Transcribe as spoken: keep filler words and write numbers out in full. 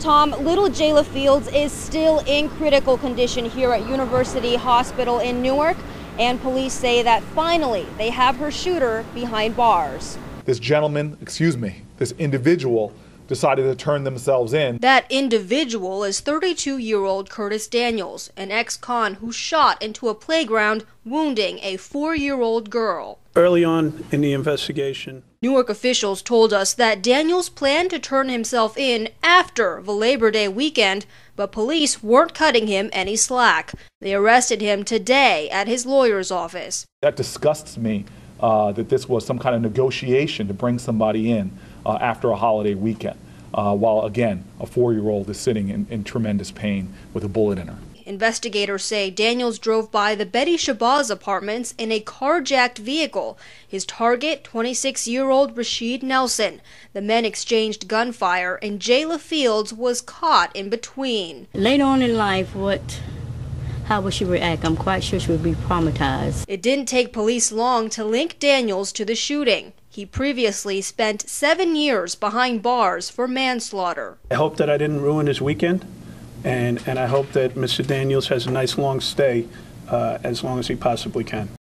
Tom, little Jayla Fields is still in critical condition here at University Hospital in Newark, and police say that finally they have her shooter behind bars. This gentleman, excuse me, this individual decided to turn themselves in. That individual is thirty-two-year-old Curtis Daniels, an ex-con who shot into a playground, wounding a four-year-old girl. Early on in the investigation, Newark officials told us that Daniels planned to turn himself in after the Labor Day weekend, but police weren't cutting him any slack. They arrested him today at his lawyer's office. That disgusts me uh, that this was some kind of negotiation to bring somebody in uh, after a holiday weekend, uh, while again a four-year-old is sitting in, in tremendous pain with a bullet in her. Investigators say Daniels drove by the Betty Shabazz apartments in a carjacked vehicle. His target, twenty-six-year-old Rashid Nelson. The men exchanged gunfire, and Jayla Fields was caught in between. Later on in life, what, how would she react? I'm quite sure she would be traumatized. It didn't take police long to link Daniels to the shooting. He previously spent seven years behind bars for manslaughter. I hope that I didn't ruin his weekend. And, and I hope that Mister Daniels has a nice long stay, uh, as long as he possibly can.